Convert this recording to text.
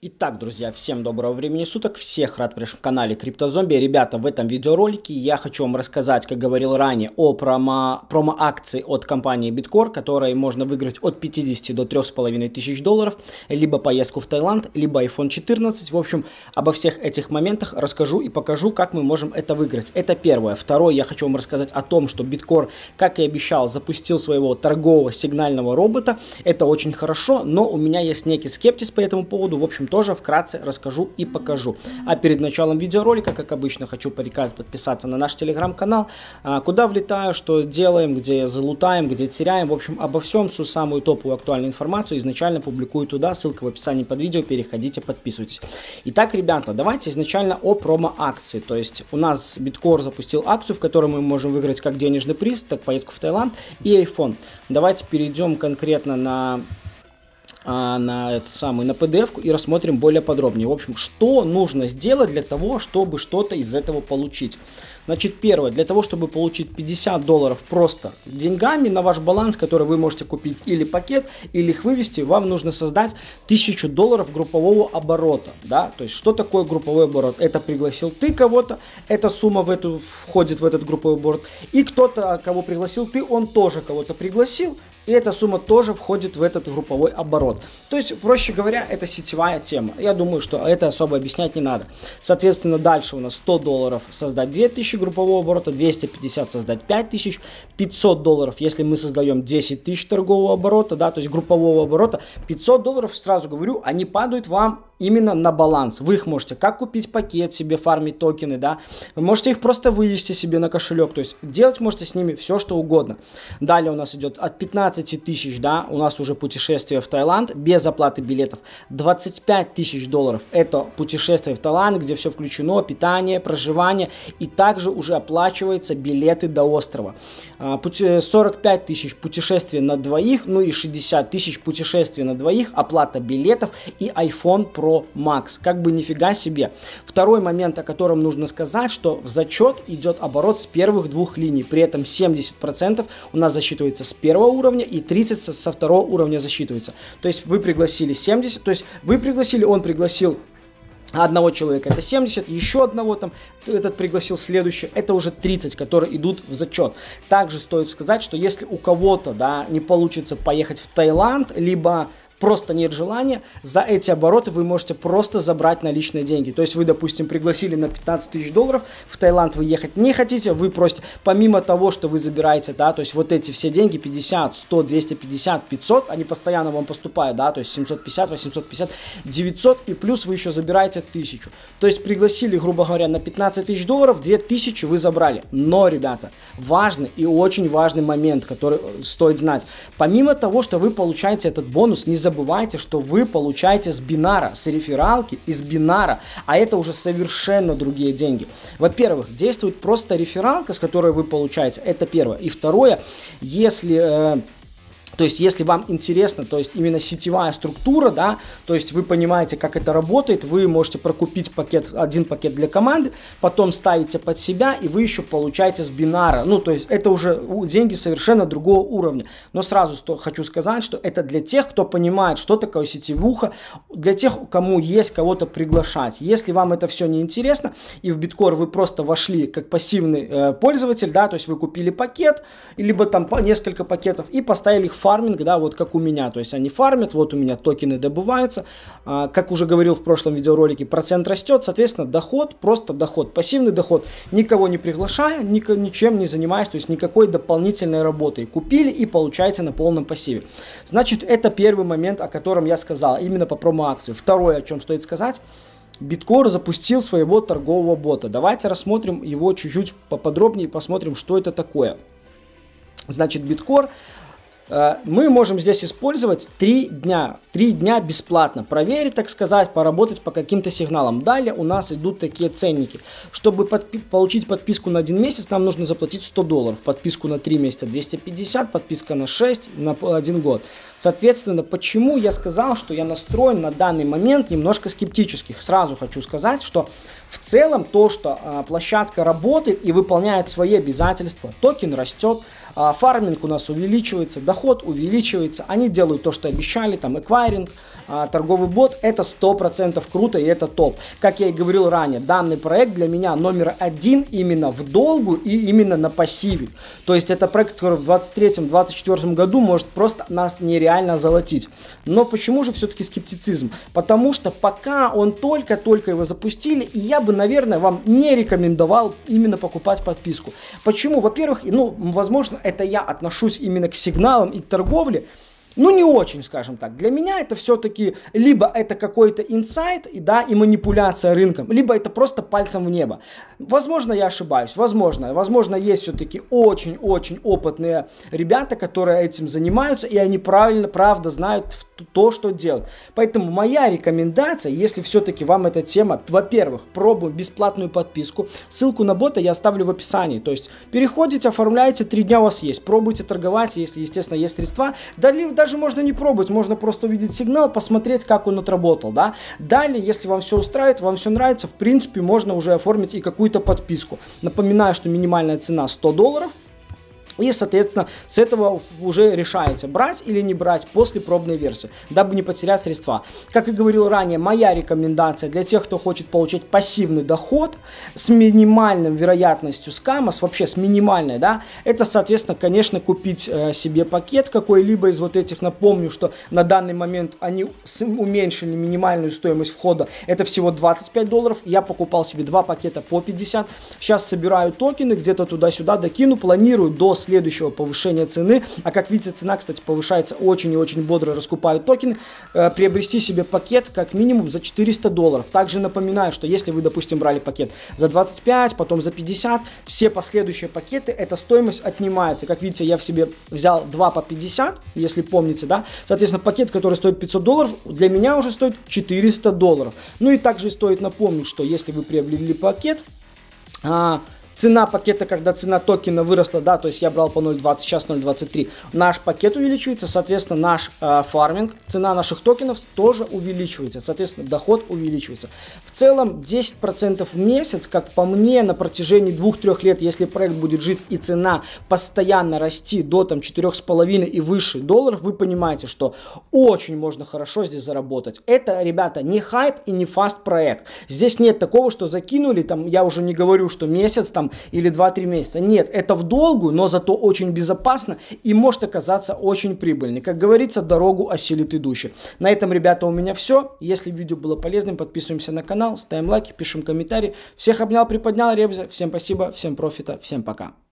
Итак, друзья, всем доброго времени суток, всех рад при канале CryptoZombie. Ребята, в этом видеоролике я хочу вам рассказать, как говорил ранее, о промо-акции от компании Bitcore, которые можно выиграть от 50 до 3500 долларов, либо поездку в Таиланд, либо iPhone 14. В общем, обо всех этих моментах расскажу и покажу, как мы можем это выиграть. Это первое. Второе, я хочу вам рассказать о том, что Bitcore, как и обещал, запустил своего торгового сигнального робота. Это очень хорошо, но у меня есть некий скептиз по этому поводу. В общем, тоже вкратце расскажу и покажу. А перед началом видеоролика, как обычно, хочу порекомендовать подписаться на наш телеграм-канал, куда влетаю, что делаем, где залутаем, где теряем. В общем, обо всем, всю самую топовую актуальную информацию изначально публикую туда. Ссылка в описании под видео, переходите, подписывайтесь. Итак, ребята, давайте изначально о промо-акции. То есть у нас Bitcore запустил акцию, в которой мы можем выиграть как денежный приз, так поездку в Таиланд и iPhone. Давайте перейдем конкретно на PDF-ку и рассмотрим более подробнее. В общем, что нужно сделать для того, чтобы что-то из этого получить. Значит, первое, для того, чтобы получить 50 долларов просто деньгами на ваш баланс, который вы можете купить или пакет, или их вывести, вам нужно создать 1000 долларов группового оборота. Да? То есть, что такое групповой оборот? Это пригласил ты кого-то, эта сумма входит в этот групповой оборот, и кто-то, кого пригласил ты, он тоже кого-то пригласил, и эта сумма тоже входит в этот групповой оборот. То есть, проще говоря, это сетевая тема. Я думаю, что это особо объяснять не надо. Соответственно, дальше у нас 100 долларов создать 2000 группового оборота, 250 создать 5000, 500 долларов, если мы создаем 10 тысяч торгового оборота, да, то есть группового оборота, 500 долларов, сразу говорю, они падают вам именно на баланс. Вы их можете как купить пакет себе, фармить токены, да, вы можете их просто вывести себе на кошелек, то есть делать можете с ними все, что угодно. Далее у нас идет от 15 тысяч, да, у нас уже путешествие в Таиланд без оплаты билетов. 25 тысяч долларов это путешествие в Таиланд, где все включено, питание, проживание, и также уже оплачиваются билеты до острова. 45 тысяч путешествие на двоих, ну и 60 тысяч путешествие на двоих, оплата билетов и iPhone Pro Max. Как бы нифига себе. Второй момент, о котором нужно сказать, что в зачет идет оборот с первых двух линий. При этом 70% у нас засчитывается с первого уровня и 30% со второго уровня засчитывается. То есть вы пригласили 70, то есть вы пригласили, он пригласил одного человека, это 70, еще одного там, этот пригласил следующий, это уже 30, которые идут в зачет. Также стоит сказать, что если у кого-то, да, не получится поехать в Таиланд, либо просто нет желания, за эти обороты вы можете просто забрать наличные деньги. То есть вы, допустим, пригласили на 15 тысяч долларов, в Таиланд вы ехать не хотите, вы просите, помимо того, что вы забираете, да, то есть вот эти все деньги, 50, 100, 250, 500, они постоянно вам поступают, да, то есть 750, 850, 900, и плюс вы еще забираете 1000. То есть пригласили, грубо говоря, на 15 тысяч долларов, 2000 вы забрали. Но, ребята, важный и очень важный момент, который стоит знать. Помимо того, что вы получаете этот бонус, не забывайте, что вы получаете с бинара, с рефералки из бинара, а это уже совершенно другие деньги. Во-первых, действует просто рефералка, с которой вы получаете, это первое. И второе, если вам интересно, то есть именно сетевая структура, да, то есть вы понимаете, как это работает, вы можете прокупить один пакет для команды, потом ставите под себя, и вы еще получаете с бинара. Ну, то есть это уже деньги совершенно другого уровня. Но сразу хочу сказать, что это для тех, кто понимает, что такое сетевуха, для тех, кому есть кого-то приглашать. Если вам это все не интересно, и в Bitcore вы просто вошли как пассивный пользователь, да, то есть вы купили пакет, либо там несколько пакетов и поставили их фарминг, да, вот как у меня, то есть они фармят, вот у меня токены добываются, как уже говорил в прошлом видеоролике, процент растет, соответственно, доход, просто доход, пассивный доход, никого не приглашая, ничем не занимаясь, то есть никакой дополнительной работы, купили и получаете на полном пассиве. Значит, это первый момент, о котором я сказал, именно по промо-акцию. Второе, о чем стоит сказать, Bitcore запустил своего торгового бота. Давайте рассмотрим его чуть-чуть поподробнее и посмотрим, что это такое. Значит, Bitcore мы можем здесь использовать 3 дня. 3 дня бесплатно. Проверить, так сказать, поработать по каким-то сигналам. Далее у нас идут такие ценники. Чтобы получить подписку на 1 месяц, нам нужно заплатить 100 долларов. Подписку на 3 месяца 250, подписка на 6, на 1 год. Соответственно, почему я сказал, что я настроен на данный момент немножко скептически. Сразу хочу сказать, что в целом то, что площадка работает и выполняет свои обязательства, токен растет, фарминг у нас увеличивается, доход увеличивается, они делают то, что обещали, там эквайринг, торговый бот, это 100% круто и это топ. Как я и говорил ранее, данный проект для меня номер один именно в долгу и именно на пассиве. То есть это проект, который в 2023-2024 году может просто нас нереально золотить. Но почему же все-таки скептицизм? Потому что пока он только-только его запустили, и я бы, наверное, вам не рекомендовал именно покупать подписку. Почему? Во-первых, возможно, это я отношусь именно к сигналам и к торговле, не очень, скажем так. Для меня это все-таки либо это какой-то инсайт, и манипуляция рынком, либо это просто пальцем в небо. Возможно, я ошибаюсь, возможно, есть все-таки очень-очень опытные ребята, которые этим занимаются, и они правда знают то, что делают. Поэтому моя рекомендация, если все-таки вам эта тема, во-первых, пробуем бесплатную подписку, ссылку на бота я оставлю в описании. То есть переходите, оформляете, 3 дня у вас есть, пробуйте торговать, если, естественно, есть средства. Даже можно не пробовать, можно просто увидеть сигнал, посмотреть, как он отработал, да. Далее, если вам все устраивает, вам все нравится, в принципе, можно уже оформить и какую-то подписку. Напоминаю, что минимальная цена $100. И, соответственно, с этого уже решается, брать или не брать после пробной версии, дабы не потерять средства. Как и говорил ранее, моя рекомендация для тех, кто хочет получить пассивный доход с минимальной вероятностью скама, вообще с минимальной, да, это, соответственно, конечно, купить себе пакет какой-либо из вот этих. Напомню, что на данный момент они уменьшили минимальную стоимость входа, это всего $25. Я покупал себе 2 пакета по 50. Сейчас собираю токены, где-то туда-сюда докину, планирую до следующего повышения цены, а как видите, цена, кстати, повышается очень и очень бодро, раскупают токены, приобрести себе пакет как минимум за $400. Также напоминаю, что если вы, допустим, брали пакет за 25, потом за 50, все последующие пакеты, эта стоимость отнимается. Как видите, я в себе взял 2 по 50, если помните, да, соответственно, пакет, который стоит $500, для меня уже стоит $400. И также стоит напомнить, что если вы приобрели пакет, цена пакета, когда цена токена выросла, да, то есть я брал по 0.20, сейчас 0.23, наш пакет увеличивается, соответственно, наш фарминг, цена наших токенов тоже увеличивается, соответственно, доход увеличивается. В целом 10% в месяц, как по мне, на протяжении 2-3 лет, если проект будет жить и цена постоянно расти до 4,5 и выше $, вы понимаете, что очень можно хорошо здесь заработать. Это, ребята, не хайп и не фаст проект. Здесь нет такого, что закинули, я уже не говорю, что месяц, или 2-3 месяца. Нет, это в долгу, но зато очень безопасно и может оказаться очень прибыльный. Как говорится, дорогу осилит идущий. На этом, ребята, у меня все. Если видео было полезным, подписываемся на канал, ставим лайки, пишем комментарии. Всех обнял, приподнял, Ребзя. Всем спасибо, всем профита, всем пока.